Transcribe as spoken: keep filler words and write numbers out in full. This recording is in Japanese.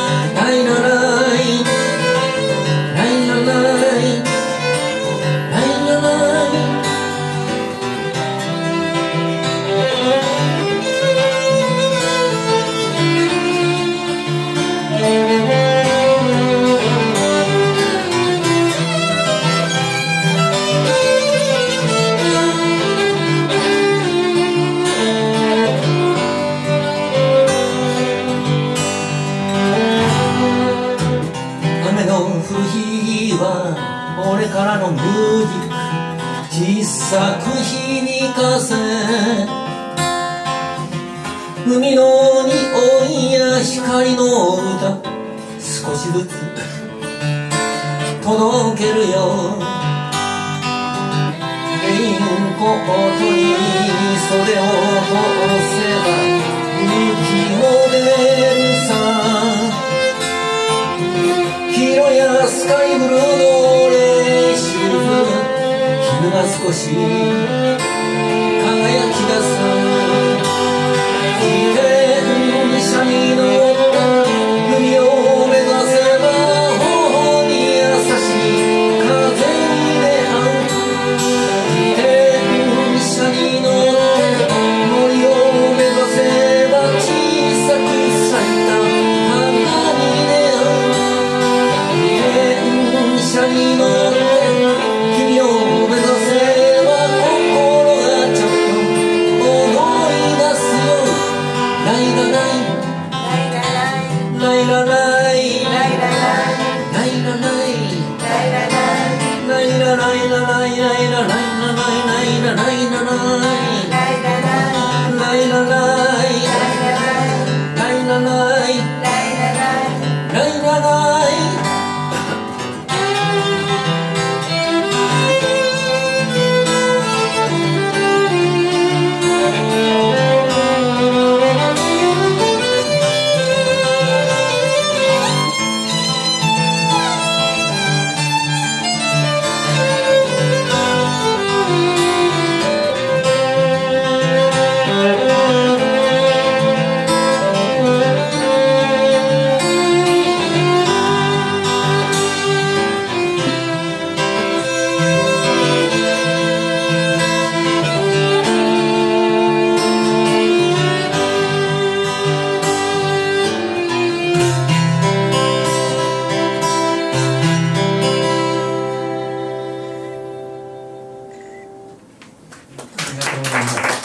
ライラライライラライライラライ雨の降る日は俺からのミュージック小さく火にかせ海の匂いや光の歌少しずつ届けるよレインコートに袖を通せば雪も出るさ黄色やスカイブルーのレーシューズ絹が少し輝き出す自転車に乗って海を目指せば頬に優しい風に出会う自転車に乗って森を目指せば小さく咲いた花に出会う自転車に乗って君を目指せば心がとうございます。